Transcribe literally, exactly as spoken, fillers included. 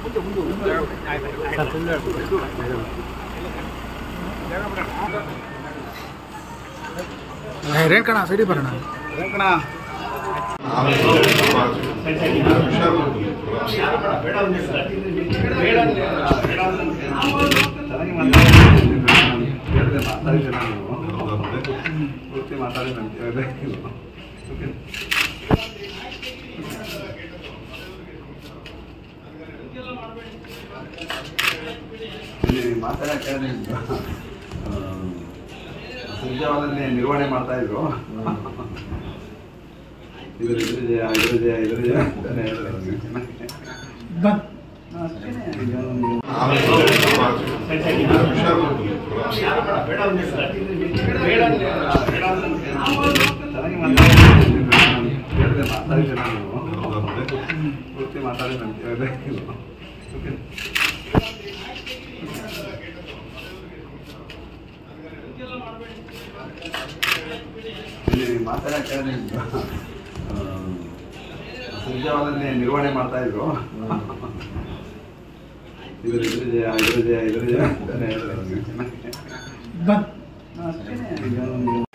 ರೇಣಕಣ ಸೈಡಿ ಬರೋಣ ರೇಣಕಣ ಪೂರ್ತಿ ಮಾತಾಡಿ ಮಾತಾಡಕ್ಕೆ ಸಂಜಾವನ್ನೇ ನಿರ್ವಹಣೆ ಮಾಡ್ತಾ ಇದ್ರು. ಇದ್ರ ಇದ್ರ ಜಯ ಇದ್ರ ಜಯ ಇದ್ರ ಜಯ ಅಂತಾನೆ ಪೂರ್ತಿ ಮಾತಾಡಿ ಮಾತಾಡಕ್ಕೆ ಸಂಜಾವನ್ನೇ ನಿರ್ವಹಣೆ ಮಾಡ್ತಾ ಇದ್ರು. ಇದ್ರ ಇದ್ರ ಜಯ ಇದ್ರ ಜಯ ಇದ್ರ ಜಯ ಅಂತಾನೆ